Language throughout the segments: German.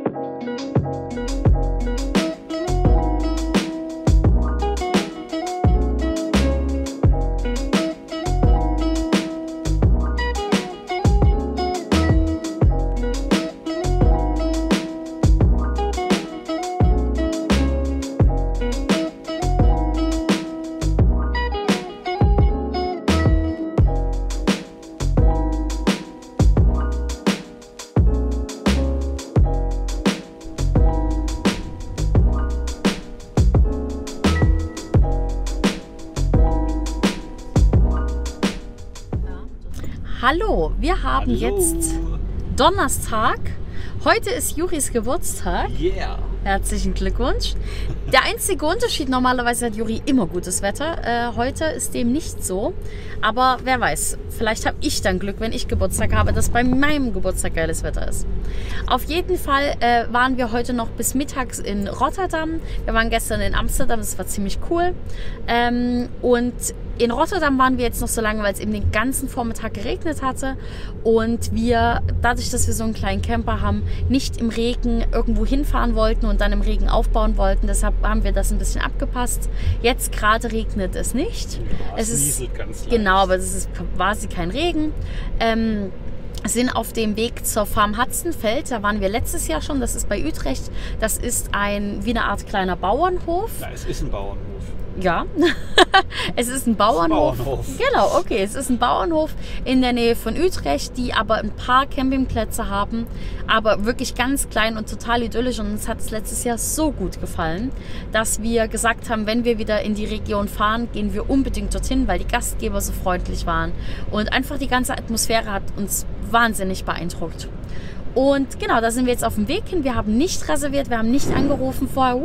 Hallo, wir haben jetzt Donnerstag. Heute ist Juris Geburtstag. Yeah. Herzlichen Glückwunsch. Der einzige Unterschied, normalerweise hat Juri immer gutes Wetter. Heute ist dem nicht so. Aber wer weiß, vielleicht habe ich dann Glück, wenn ich Geburtstag habe, dass bei meinem Geburtstag geiles Wetter ist. Auf jeden Fall waren wir heute noch bis mittags in Rotterdam. Wir waren gestern in Amsterdam, das war ziemlich cool. Und in Rotterdam waren wir jetzt noch so lange, weil es eben den ganzen Vormittag geregnet hatte. Und wir, dadurch, dass wir so einen kleinen Camper haben, nicht im Regen irgendwo hinfahren wollten und dann im Regen aufbauen wollten. Deshalb haben wir das ein bisschen abgepasst. Jetzt gerade regnet es nicht. Ja, es nieselt ganz leicht. Genau, aber es ist quasi kein Regen. Sind auf dem Weg zur Farm Hatzenfeld. Da waren wir letztes Jahr schon. Das ist bei Utrecht. Das ist wie eine Art kleiner Bauernhof. Ja, es ist ein Bauernhof. Ja, es ist ein Bauernhof. Genau, okay. Es ist ein Bauernhof in der Nähe von Utrecht, die aber ein paar Campingplätze haben, aber wirklich ganz klein und total idyllisch. Und uns hat es letztes Jahr so gut gefallen, dass wir gesagt haben, wenn wir wieder in die Region fahren, gehen wir unbedingt dorthin, weil die Gastgeber so freundlich waren. Und einfach die ganze Atmosphäre hat uns wahnsinnig beeindruckt. Und genau, da sind wir jetzt auf dem Weg hin. Wir haben nicht reserviert, wir haben nicht angerufen vorher.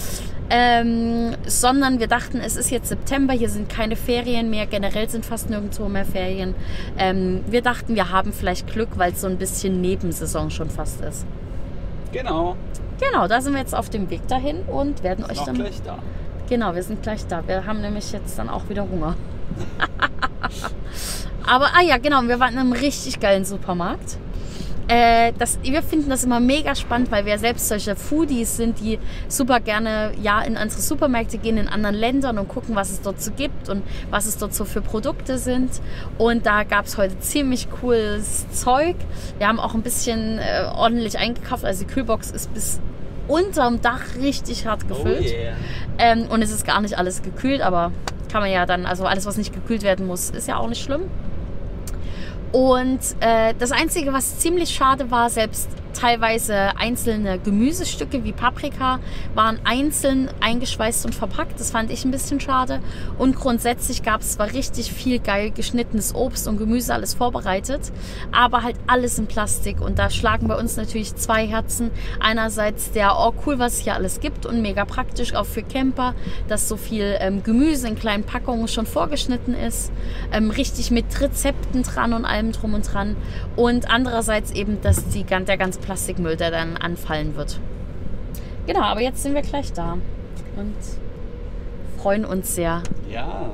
Sondern wir dachten, es ist jetzt September, hier sind keine Ferien mehr, generell sind fast nirgendwo mehr Ferien. Wir dachten, wir haben vielleicht Glück, weil es so ein bisschen Nebensaison schon fast ist. Genau. Genau, da sind wir jetzt auf dem Weg dahin und werden euch dann... gleich da. Genau, wir sind gleich da. Wir haben nämlich jetzt dann auch wieder Hunger. Aber, ja, genau, wir waren in einem richtig geilen Supermarkt. Wir finden das immer mega spannend, weil wir selbst solche Foodies sind, die super gerne in andere Supermärkte gehen in anderen Ländern und gucken, was es dort so gibt und was es dort so für Produkte sind. Und da gab es heute ziemlich cooles Zeug. Wir haben auch ein bisschen ordentlich eingekauft. Also die Kühlbox ist bis unterm Dach richtig hart gefüllt. Oh yeah. Und es ist gar nicht alles gekühlt, aber kann man ja dann, also alles, was nicht gekühlt werden muss, ist ja auch nicht schlimm. Und das Einzige, was ziemlich schade war, selbst teilweise einzelne Gemüsestücke wie Paprika waren einzeln eingeschweißt und verpackt. Das fand ich ein bisschen schade. Und grundsätzlich gab es zwar richtig viel geil geschnittenes Obst und Gemüse, alles vorbereitet, aber halt alles in Plastik. Und da schlagen bei uns natürlich zwei Herzen. Einerseits oh cool, was es hier alles gibt und mega praktisch auch für Camper, dass so viel Gemüse in kleinen Packungen schon vorgeschnitten ist. Richtig mit Rezepten dran und allem drum und dran. Und andererseits eben, dass der ganze Plastikmüll, der dann anfallen wird. Genau, aber jetzt sind wir gleich da und freuen uns sehr. Ja.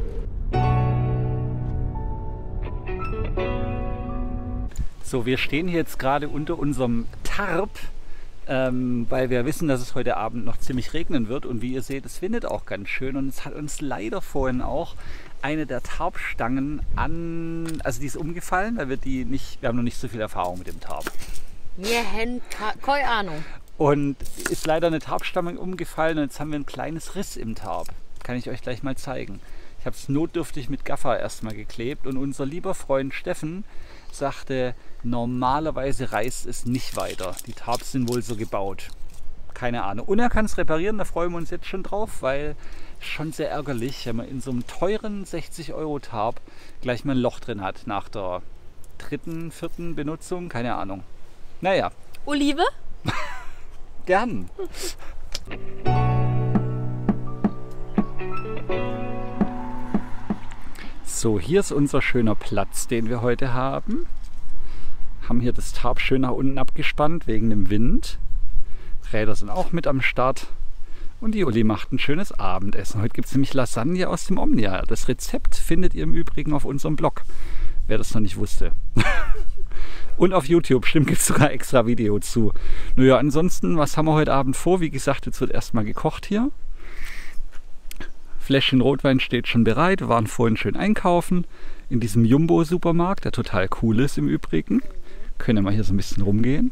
So, wir stehen hier jetzt gerade unter unserem Tarp, weil wir wissen, dass es heute Abend noch ziemlich regnen wird. Und wie ihr seht, es windet auch ganz schön. Und es hat uns leider vorhin auch eine der Tarpstangen also die ist umgefallen, weil wir haben noch nicht so viel Erfahrung mit dem Tarp. Wir haben keine Ahnung. Und ist leider eine Tarpstange umgefallen und jetzt haben wir ein kleines Riss im Tarp. Kann ich euch gleich mal zeigen. Ich habe es notdürftig mit Gaffer erstmal geklebt und unser lieber Freund Steffen sagte, normalerweise reißt es nicht weiter. Die Tarps sind wohl so gebaut. Keine Ahnung. Und er kann es reparieren, da freuen wir uns jetzt schon drauf, weil schon sehr ärgerlich, wenn man in so einem teuren 60-Euro-Tarp gleich mal ein Loch drin hat nach der dritten, vierten Benutzung. Keine Ahnung. Naja. Olive? Gern. So, hier ist unser schöner Platz, den wir heute haben. Haben hier das Tarp schön nach unten abgespannt wegen dem Wind. Räder sind auch mit am Start. Und die Uli macht ein schönes Abendessen. Heute gibt es nämlich Lasagne aus dem Omnia. Das Rezept findet ihr im Übrigen auf unserem Blog, wer das noch nicht wusste. Und auf YouTube, stimmt, gibt es sogar extra Video zu. Naja, ansonsten, was haben wir heute Abend vor? Wie gesagt, jetzt wird erstmal gekocht hier. Fläschchen Rotwein steht schon bereit. Wir waren vorhin schön einkaufen in diesem Jumbo-Supermarkt, der total cool ist im Übrigen. Können wir mal hier so ein bisschen rumgehen.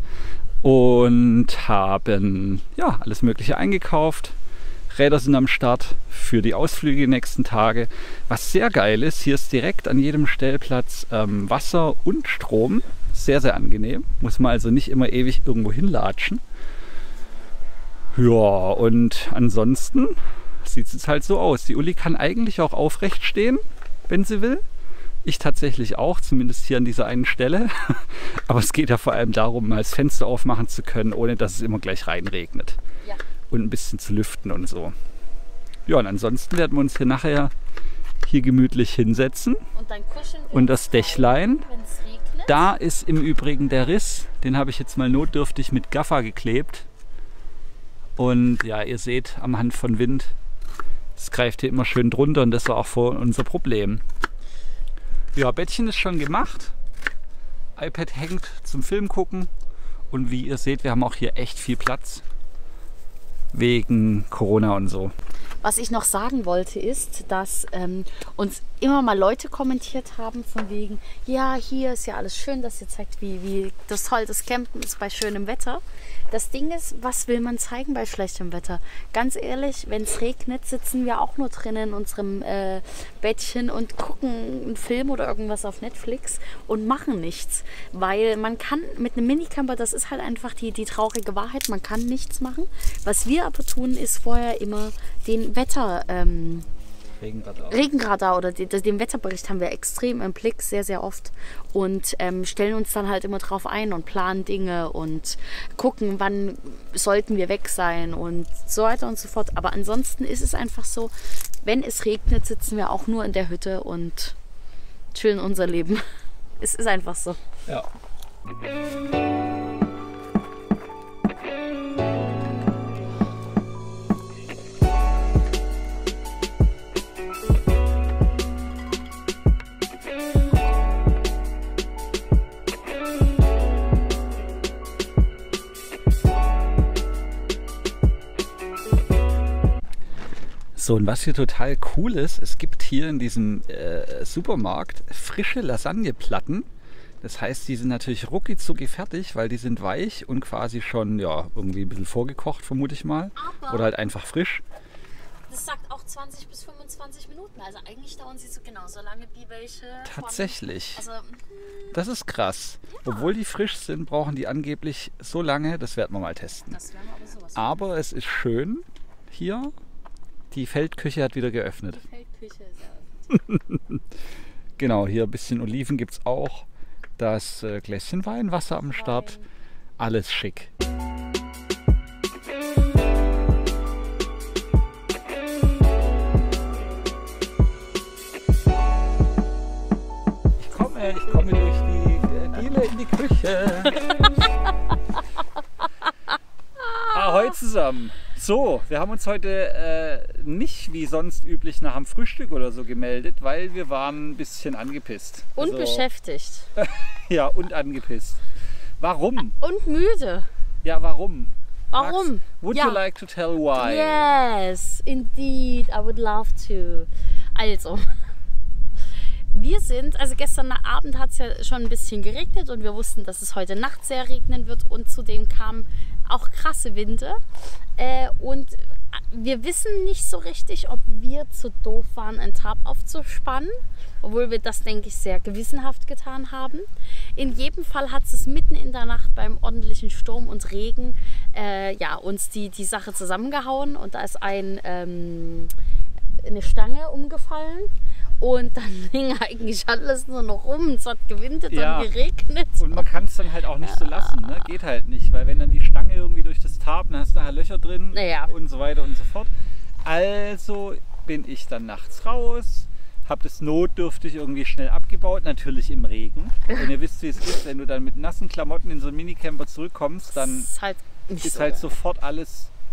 Und haben ja alles Mögliche eingekauft. Räder sind am Start für die Ausflüge die nächsten Tage. Was sehr geil ist, hier ist direkt an jedem Stellplatz Wasser und Strom. Sehr, sehr angenehm. Muss man also nicht immer ewig irgendwo hinlatschen. Ja, und ansonsten sieht es jetzt halt so aus. Die Uli kann eigentlich auch aufrecht stehen, wenn sie will. Ich tatsächlich auch, zumindest hier an dieser einen Stelle. Aber es geht ja vor allem darum, mal das Fenster aufmachen zu können, ohne dass es immer gleich reinregnet. Ja. Und ein bisschen zu lüften und so. Ja, und ansonsten werden wir uns hier nachher hier gemütlich hinsetzen. Und dann kuscheln wir und das Dächlein. wenn's regnet. Da ist im Übrigen der Riss. Den habe ich jetzt mal notdürftig mit Gaffer geklebt. Und ja, ihr seht am Hand von Wind, es greift hier immer schön drunter und das war auch vor unser Problem. Ja, Bettchen ist schon gemacht. iPad hängt zum Film gucken. Und wie ihr seht, wir haben auch hier echt viel Platz. Wegen Corona und so. Was ich noch sagen wollte ist, dass uns immer mal Leute kommentiert haben von wegen, ja, hier ist ja alles schön, dass ihr zeigt, wie das toll das Campen ist bei schönem Wetter. Das Ding ist, was will man zeigen bei schlechtem Wetter? Ganz ehrlich, wenn es regnet, sitzen wir auch nur drinnen in unserem Bettchen und gucken einen Film oder irgendwas auf Netflix und machen nichts. Weil man kann mit einem Minicamper, das ist halt einfach die traurige Wahrheit, man kann nichts machen. Was wir aber tun, ist vorher immer den Regenradar oder den Wetterbericht haben wir extrem im Blick, sehr, sehr oft und stellen uns dann halt immer drauf ein und planen Dinge und gucken, wann sollten wir weg sein und so weiter und so fort. Aber ansonsten ist es einfach so, wenn es regnet, sitzen wir auch nur in der Hütte und chillen unser Leben. Es ist einfach so. Ja. So, und was hier total cool ist, es gibt hier in diesem Supermarkt frische Lasagneplatten. Das heißt, die sind natürlich rucki-zucki fertig, weil die sind weich und quasi schon ja, irgendwie ein bisschen vorgekocht, vermute ich mal. Aber oder halt einfach frisch. das sagt auch 20 bis 25 Minuten. Also eigentlich dauern sie so genauso lange wie welche. Tatsächlich. Also, Das ist krass. Ja. Obwohl die frisch sind, brauchen die angeblich so lange. Das werden wir mal testen. das wäre aber sowas. Aber es ist schön hier. Die Feldküche hat wieder geöffnet. Die Feldküche ist eröffnet. Genau, hier ein bisschen Oliven gibt es auch. Das Gläschen Wein, Wasser am Start. Alles schick. Ich komme durch die Diele in die Küche. Ahoi zusammen. So, wir haben uns heute nicht wie sonst üblich nach dem Frühstück oder so gemeldet, weil wir waren ein bisschen angepisst. Und beschäftigt. Ja, und angepisst. Warum? Und müde. Ja, warum? Warum? Max, would you like to tell why? Yes, indeed, I would love to. Also, also gestern Abend hat es ja schon ein bisschen geregnet und wir wussten, dass es heute Nacht sehr regnen wird und zudem kamen auch krasse Winde. Und wir wissen nicht so richtig, ob wir zu doof waren, ein Tarp aufzuspannen, obwohl wir das, denke ich, sehr gewissenhaft getan haben. In jedem Fall hat es mitten in der Nacht beim ordentlichen Sturm und Regen uns die Sache zusammengehauen und da ist eine Stange umgefallen. Und dann hing eigentlich alles nur noch rum. Es hat gewindet und geregnet. Und man kann es dann halt auch nicht so lassen. Ne? Geht halt nicht, weil wenn dann die Stange irgendwie durch das Tarp, dann hast du nachher Löcher drin und so weiter und so fort. Also bin ich dann nachts raus, habe das notdürftig irgendwie schnell abgebaut, natürlich im Regen. Und ihr wisst, wie es ist, wenn du dann mit nassen Klamotten in so einen Minicamper zurückkommst, dann ist halt sofort alles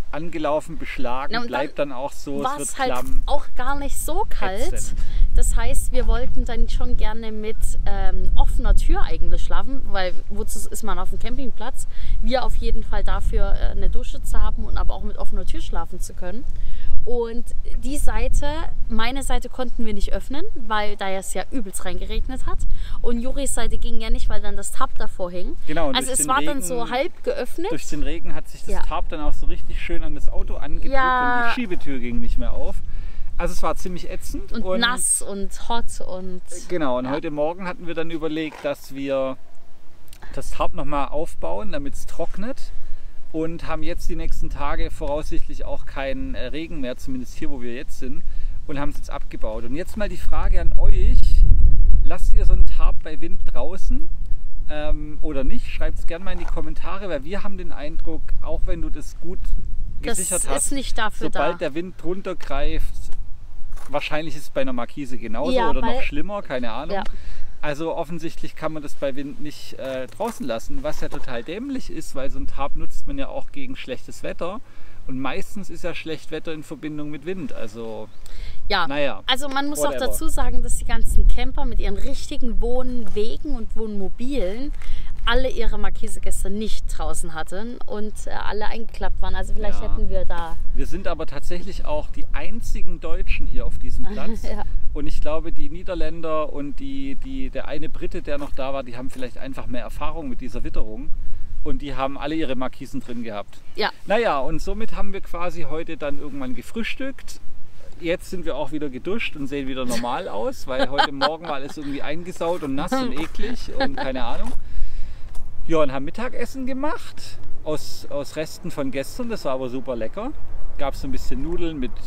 angelaufen, beschlagen, Na, und bleibt dann auch so, war es es wird halt klamm. auch gar nicht so kalt. Ätzend. Das heißt, wir wollten dann schon gerne mit offener Tür eigentlich schlafen, weil wozu ist man auf dem Campingplatz? Wir auf jeden Fall dafür eine Dusche zu haben und aber auch mit offener Tür schlafen zu können. Und die Seite, meine Seite konnten wir nicht öffnen, weil da es ja übelst reingeregnet hat. Und Juris Seite ging ja nicht, weil dann das Tarp davor hing. Genau, und also durch es den war dann Regen- so halb geöffnet. Durch den Regen hat sich das Ja. Tarp dann auch so richtig schön an das Auto angedrückt Ja. und die Schiebetür ging nicht mehr auf. Also es war ziemlich ätzend. und nass und hot und... Genau, und Ja. heute Morgen hatten wir dann überlegt, dass wir das Tarp nochmal aufbauen, damit es trocknet. Und haben jetzt die nächsten Tage voraussichtlich auch keinen Regen mehr, zumindest hier, wo wir jetzt sind. Und haben es jetzt abgebaut. Und jetzt mal die Frage an euch. Lasst ihr so ein Tarp bei Wind draußen oder nicht? Schreibt es gerne mal in die Kommentare, weil wir haben den Eindruck, auch wenn du das gut Das gesichert hast, ist nicht dafür sobald da. der Wind drunter greift, wahrscheinlich ist es bei einer Markise genauso Ja, oder noch weil- schlimmer, keine Ahnung. Ja. Also offensichtlich kann man das bei Wind nicht draußen lassen, was ja total dämlich ist, weil so ein Tarp nutzt man ja auch gegen schlechtes Wetter. Und meistens ist ja schlecht Wetter in Verbindung mit Wind. Also Ja, naja, also man muss auch whatever. dazu sagen, dass die ganzen Camper mit ihren richtigen Wohnwegen und Wohnmobilen alle ihre Markise gestern nicht draußen hatten und alle eingeklappt waren. Also vielleicht Ja. hätten wir da... wir sind aber tatsächlich auch die einzigen Deutschen hier auf diesem Platz. Ja. Und ich glaube, die Niederländer und der eine Brite, der noch da war, die haben vielleicht einfach mehr Erfahrung mit dieser Witterung. Und die haben alle ihre Markisen drin gehabt. Ja, Naja, und somit haben wir quasi heute dann irgendwann gefrühstückt. Jetzt sind wir auch wieder geduscht und sehen wieder normal aus, weil heute Morgen war alles irgendwie eingesaut und nass und eklig und keine Ahnung. Ja, und haben Mittagessen gemacht aus Resten von gestern, das war aber super lecker. Gab es so ein bisschen Nudeln mit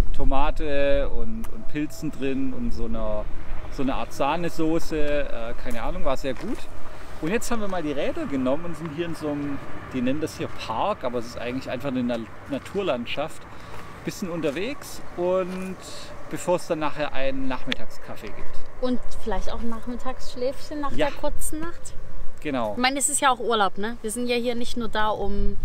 Tomate und Pilzen drin und so eine Art Sahnesoße, keine Ahnung, war sehr gut. Und jetzt haben wir mal die Räder genommen und sind hier in so einem, die nennen das hier Park, aber es ist eigentlich einfach eine Naturlandschaft. Bisschen unterwegs und bevor es dann nachher einen Nachmittagskaffee gibt. und vielleicht auch ein Nachmittagsschläfchen nach Ja. der kurzen Nacht. Genau. Ich meine, es ist ja auch Urlaub, ne? Wir sind ja hier nicht nur da, um...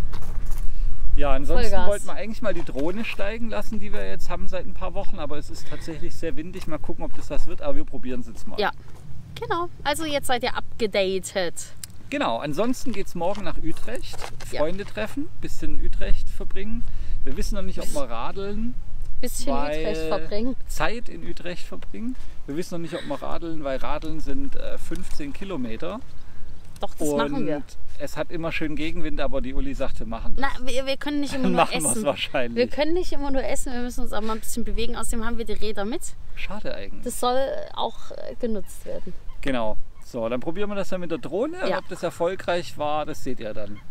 Ja, ansonsten Vollgas. wollten wir eigentlich mal die Drohne steigen lassen, die wir jetzt haben seit ein paar Wochen, aber es ist tatsächlich sehr windig. Mal gucken, ob das was wird, aber wir probieren es jetzt mal. Ja, genau. Also jetzt seid ihr abgedatet. Genau, ansonsten geht es morgen nach Utrecht. Ja. Freunde treffen, bisschen Utrecht verbringen. Wir wissen noch nicht, ob wir radeln. Bisschen weil Utrecht verbringen. Zeit in Utrecht verbringen. Wir wissen noch nicht, ob wir radeln, weil Radeln sind 15 Kilometer. Doch, das machen wir. Es hat immer schön Gegenwind, aber die Uli sagt, wir machen das. Na, wir können nicht immer nur Machen wir es essen. wahrscheinlich. Wir können nicht immer nur essen, wir müssen uns auch mal ein bisschen bewegen. Außerdem haben wir die Räder mit. Schade eigentlich. Das soll auch genutzt werden. Genau. So, dann probieren wir das ja mit der Drohne. Ja. Ob das erfolgreich war, das seht ihr dann.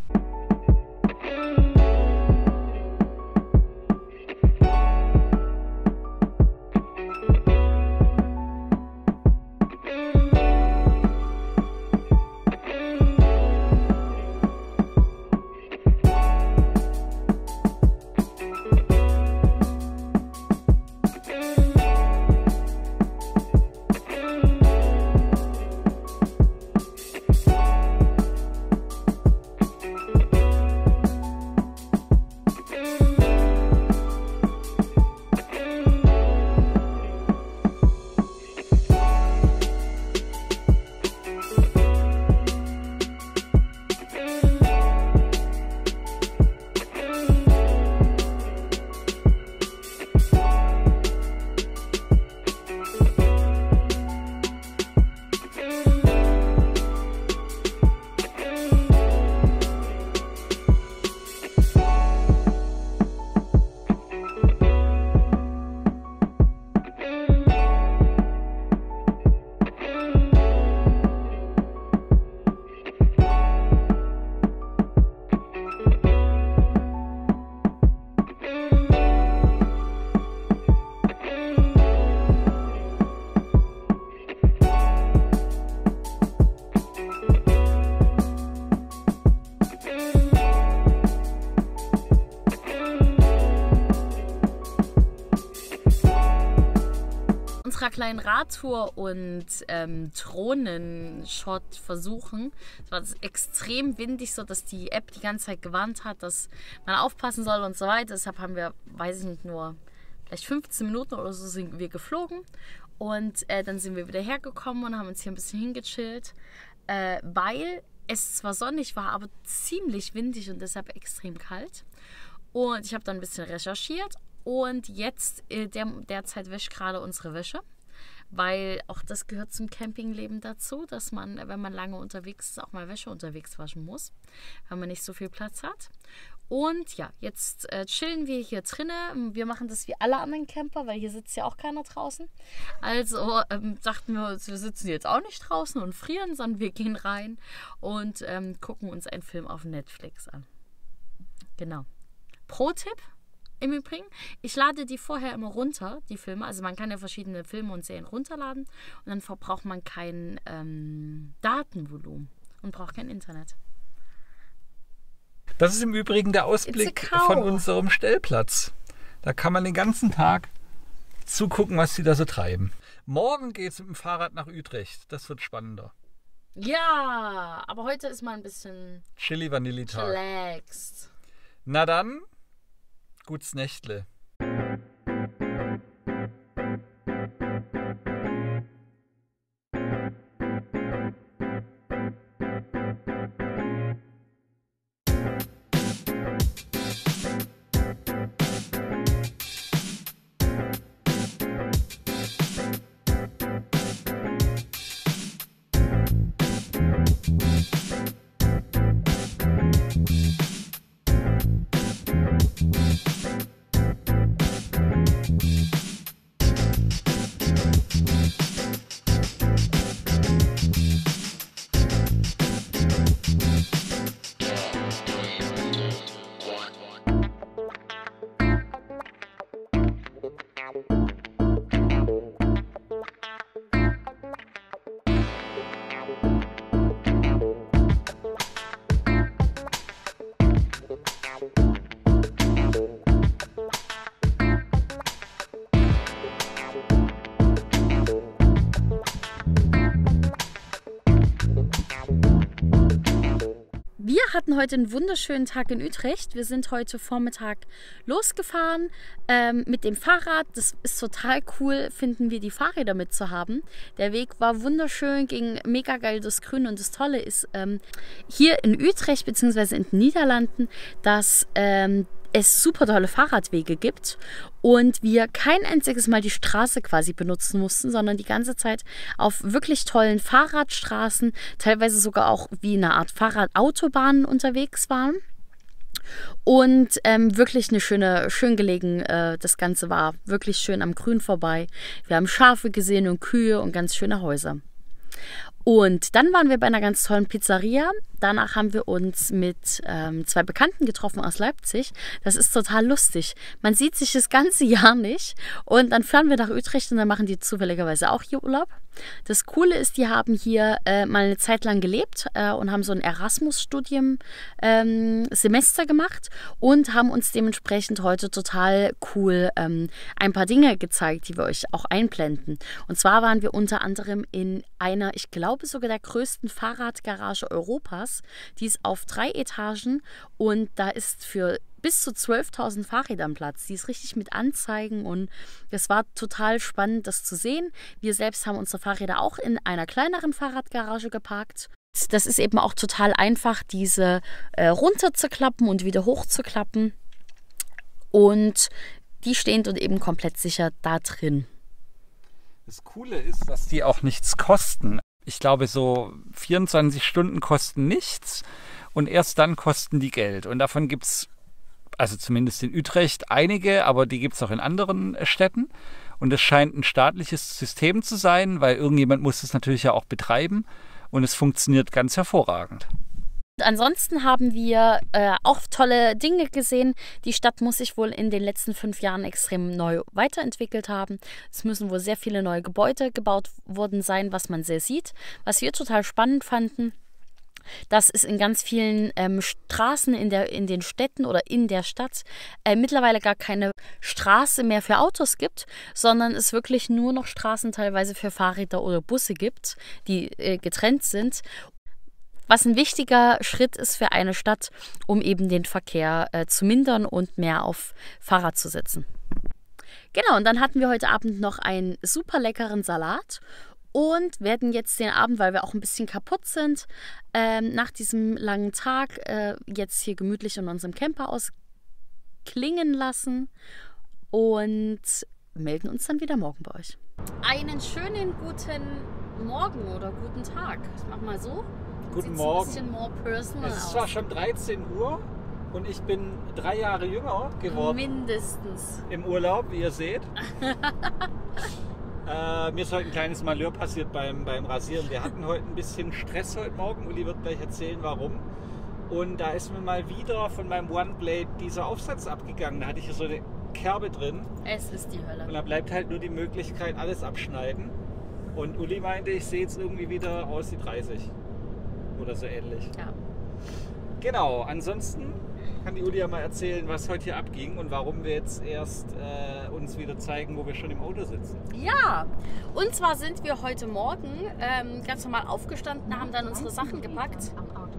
unserer kleinen Radtour und Drohnenshot versuchen. Es war extrem windig, so dass die App die ganze Zeit gewarnt hat, dass man aufpassen soll und so weiter. Deshalb haben wir, weiß ich nicht, nur vielleicht 15 Minuten oder so sind wir geflogen. Und dann sind wir wieder hergekommen und haben uns hier ein bisschen hingechillt, weil es zwar sonnig war, aber ziemlich windig und deshalb extrem kalt. Und ich habe dann ein bisschen recherchiert und jetzt derzeit wäsche ich gerade unsere Wäsche, weil auch das gehört zum Campingleben dazu, dass man, wenn man lange unterwegs ist, auch mal Wäsche unterwegs waschen muss, weil man nicht so viel Platz hat. Und ja, jetzt chillen wir hier drinnen. Wir machen das wie alle anderen Camper, weil hier sitzt ja auch keiner draußen. Also dachten wir uns, wir sitzen jetzt auch nicht draußen und frieren, sondern wir gehen rein und gucken uns einen Film auf Netflix an. Genau. Pro-Tipp im Übrigen, ich lade die vorher immer runter, die Filme. Also man kann ja verschiedene Filme und Serien runterladen und dann verbraucht man kein Datenvolumen und braucht kein Internet. Das ist im Übrigen der Ausblick von unserem Stellplatz. Da kann man den ganzen Tag zugucken, was sie da so treiben. Morgen geht es mit dem Fahrrad nach Utrecht. Das wird spannender. Ja, aber heute ist mal ein bisschen Chili-Vanilli-Tag. Relaxed. Na dann, gut's Nächtle. Wir hatten heute einen wunderschönen Tag in Utrecht. Wir sind heute Vormittag losgefahren mit dem Fahrrad. Das ist total cool, finden wir, die Fahrräder mitzuhaben. Der Weg war wunderschön, ging mega geil durchs Grün. Und das Tolle ist hier in Utrecht bzw. in den Niederlanden, dass es super tolle Fahrradwege gibt und wir kein einziges Mal die Straße quasi benutzen mussten, sondern die ganze Zeit auf wirklich tollen Fahrradstraßen, teilweise sogar auch wie eine Art Fahrradautobahn unterwegs waren. Und wirklich eine schön gelegen, das Ganze war wirklich schön am Grün vorbei. Wir haben Schafe gesehen und Kühe und ganz schöne Häuser. Und dann waren wir bei einer ganz tollen Pizzeria. Danach haben wir uns mit 2 Bekannten getroffen aus Leipzig. Das ist total lustig. Man sieht sich das ganze Jahr nicht. Und dann fahren wir nach Utrecht und dann machen die zufälligerweise auch hier Urlaub. Das Coole ist, die haben hier mal eine Zeit lang gelebt und haben so ein Erasmus-Studium-Semester gemacht und haben uns dementsprechend heute total cool ein paar Dinge gezeigt, die wir euch auch einblenden. Und zwar waren wir unter anderem in einer, ich glaube sogar der größten Fahrradgarage Europas. Die ist auf 3 Etagen und da ist für bis zu 12.000 Fahrrädern Platz. Die ist richtig mit Anzeigen und es war total spannend, das zu sehen. Wir selbst haben unsere Fahrräder auch in einer kleineren Fahrradgarage geparkt. Das ist eben auch total einfach, diese runterzuklappen und wieder hochzuklappen. Und die stehen dort eben komplett sicher da drin. Das Coole ist, dass die auch nichts kosten. Ich glaube, so 24 Stunden kosten nichts und erst dann kosten die Geld. Und davon gibt es, also zumindest in Utrecht, einige, aber die gibt es auch in anderen Städten. Und es scheint ein staatliches System zu sein, weil irgendjemand muss es natürlich ja auch betreiben. Und es funktioniert ganz hervorragend. Ansonsten haben wir auch tolle Dinge gesehen. Die Stadt muss sich wohl in den letzten 5 Jahren extrem neu weiterentwickelt haben. Es müssen wohl sehr viele neue Gebäude gebaut worden sein, was man sehr sieht. Was wir total spannend fanden, dass es in ganz vielen Straßen in den Städten oder in der Stadt mittlerweile gar keine Straße mehr für Autos gibt, sondern es wirklich nur noch Straßen teilweise für Fahrräder oder Busse gibt, die getrennt sind. Was ein wichtiger Schritt ist für eine Stadt, um eben den Verkehr zu mindern und mehr auf Fahrrad zu setzen. Genau, und dann hatten wir heute Abend noch einen super leckeren Salat. Und werden jetzt den Abend, weil wir auch ein bisschen kaputt sind, nach diesem langen Tag jetzt hier gemütlich in unserem Camper ausklingen lassen und melden uns dann wieder morgen bei euch. Einen schönen guten Morgen oder guten Tag. Ich mach mal so. Guten Morgen. Ein bisschen more personal es ist zwar schon 13 Uhr und ich bin 3 Jahre jünger geworden. Mindestens. Im Urlaub, wie ihr seht. Mir ist heute ein kleines Malheur passiert beim Rasieren. Wir hatten heute ein bisschen Stress heute Morgen. Uli wird gleich erzählen, warum. Und da ist mir mal wieder von meinem OneBlade dieser Aufsatz abgegangen. Da hatte ich hier so eine Kerbe drin. Es ist die Hölle. Und da bleibt halt nur die Möglichkeit, alles abschneiden. Und Uli meinte, ich sehe jetzt irgendwie wieder aus wie 30. Oder so ähnlich. Ja. Genau, ansonsten kann die Uli ja mal erzählen, was heute hier abging und warum wir jetzt erst uns wieder zeigen, wo wir schon im Auto sitzen. Ja, und zwar sind wir heute Morgen ganz normal aufgestanden, haben dann unsere Sachen gepackt.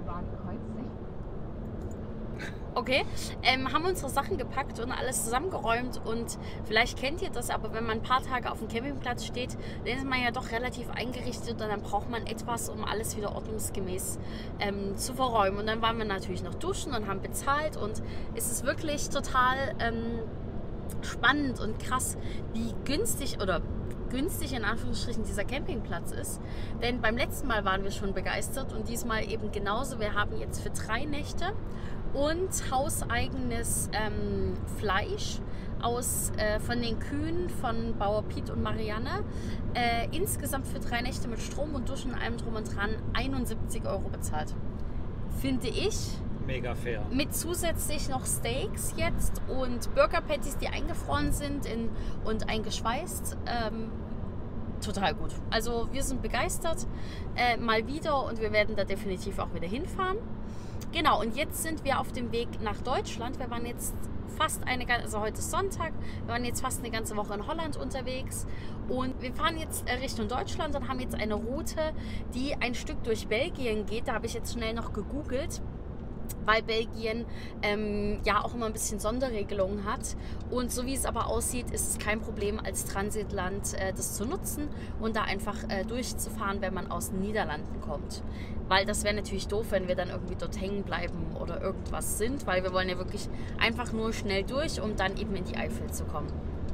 Okay, haben unsere Sachen gepackt und alles zusammengeräumt und vielleicht kennt ihr das, aber wenn man ein paar Tage auf dem Campingplatz steht, dann ist man ja doch relativ eingerichtet und dann braucht man etwas, um alles wieder ordnungsgemäß zu verräumen. Und dann waren wir natürlich noch duschen und haben bezahlt und es ist wirklich total spannend und krass, wie günstig in Anführungsstrichen dieser Campingplatz ist. Denn beim letzten Mal waren wir schon begeistert und diesmal eben genauso. Wir haben jetzt für 3 Nächte und hauseigenes Fleisch von den Kühen von Bauer Piet und Marianne. Insgesamt für 3 Nächte mit Strom und Duschen und allem drum und dran 71 € bezahlt. Finde ich. Mega fair. Mit zusätzlich noch Steaks jetzt und Burger Patties, die eingefroren sind und eingeschweißt. Total gut. Also wir sind begeistert mal wieder und wir werden da definitiv auch wieder hinfahren. Genau, und jetzt sind wir auf dem Weg nach Deutschland. Wir waren jetzt also heute ist Sonntag, wir waren jetzt fast eine ganze Woche in Holland unterwegs und wir fahren jetzt Richtung Deutschland und haben jetzt eine Route, die ein Stück durch Belgien geht. Da habe ich jetzt schnell noch gegoogelt, weil Belgien ja auch immer ein bisschen Sonderregelungen hat. Und so wie es aber aussieht, ist es kein Problem als Transitland das zu nutzen und da einfach durchzufahren, wenn man aus den Niederlanden kommt. Weil das wäre natürlich doof, wenn wir dann irgendwie dort hängen bleiben oder irgendwas sind, weil wir wollen ja wirklich einfach nur schnell durch, um dann eben in die Eifel zu kommen.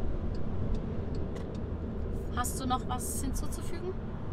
Hast du noch was hinzuzufügen?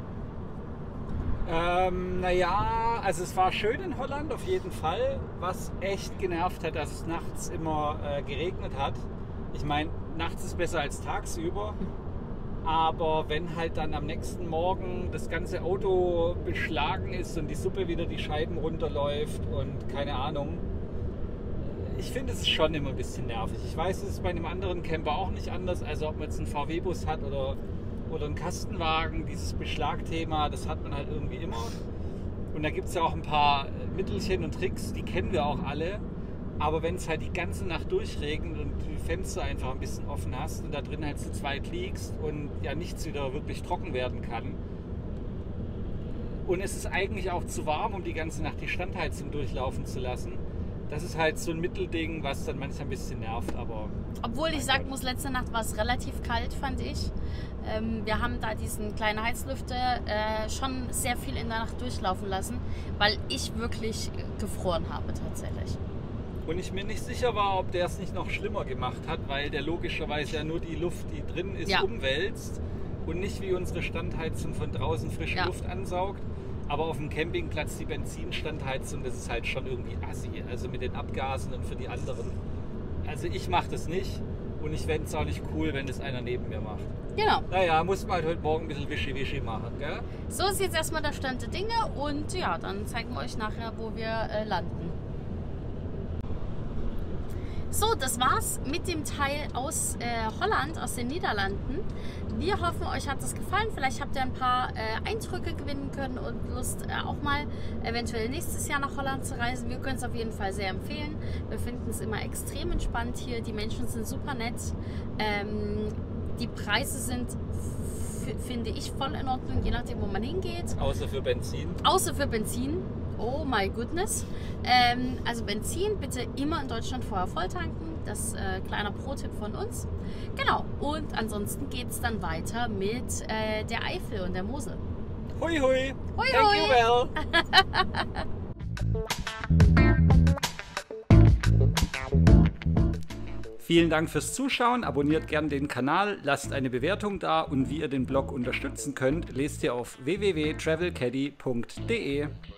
Naja, also es war schön in Holland auf jeden Fall. Was echt genervt hat, dass es nachts immer geregnet hat. Ich meine, nachts ist besser als tagsüber. Aber wenn halt dann am nächsten Morgen das ganze Auto beschlagen ist und die Suppe wieder die Scheiben runterläuft und keine Ahnung. Ich finde, es ist schon immer ein bisschen nervig. Ich weiß, es ist bei einem anderen Camper auch nicht anders. Also ob man jetzt einen VW-Bus hat oder einen Kastenwagen, dieses Beschlagthema, das hat man halt irgendwie immer. Und da gibt es ja auch ein paar Mittelchen und Tricks, die kennen wir auch alle. Aber wenn es halt die ganze Nacht durchregnet und die Fenster einfach ein bisschen offen hast und da drin halt zu zweit liegst und ja nichts wieder wirklich trocken werden kann. Und es ist eigentlich auch zu warm, um die ganze Nacht die Standheizung durchlaufen zu lassen. Das ist halt so ein Mittelding, was dann manchmal ein bisschen nervt, aber... Obwohl ich sagen muss, letzte Nacht war es relativ kalt, fand ich. Wir haben da diesen kleinen Heizlüfter schon sehr viel in der Nacht durchlaufen lassen, weil ich wirklich gefroren habe tatsächlich. Und ich mir nicht sicher war, ob der es nicht noch schlimmer gemacht hat, weil der logischerweise ja nur die Luft, die drin ist, umwälzt und nicht wie unsere Standheizung von draußen frische Luft ansaugt. Aber auf dem Campingplatz die Benzinstandheizung, das ist halt schon irgendwie assi. Also mit den Abgasen und für die anderen. Also ich mache das nicht und ich fände es auch nicht cool, wenn das einer neben mir macht. Genau. Naja, muss man halt heute Morgen ein bisschen Wischi-Wischi machen, gell? So ist jetzt erstmal der Stand der Dinge und ja, dann zeigen wir euch nachher, wo wir landen. So, das war's mit dem Teil aus Holland, aus den Niederlanden. Wir hoffen, euch hat es gefallen. Vielleicht habt ihr ein paar Eindrücke gewinnen können und Lust, auch mal eventuell nächstes Jahr nach Holland zu reisen. Wir können es auf jeden Fall sehr empfehlen. Wir finden es immer extrem entspannt hier. Die Menschen sind super nett. Die Preise sind, finde ich, voll in Ordnung, je nachdem, wo man hingeht. Außer für Benzin. Außer für Benzin. Oh my goodness. Also Benzin bitte immer in Deutschland vorher volltanken. Das kleiner Pro-Tipp von uns. Genau. Und ansonsten geht es dann weiter mit der Eifel und der Mosel. Hui hui. Hui, Thank hui. you, well. Vielen Dank fürs Zuschauen, abonniert gern den Kanal, lasst eine Bewertung da und wie ihr den Blog unterstützen könnt, lest ihr auf www.travelcaddy.de.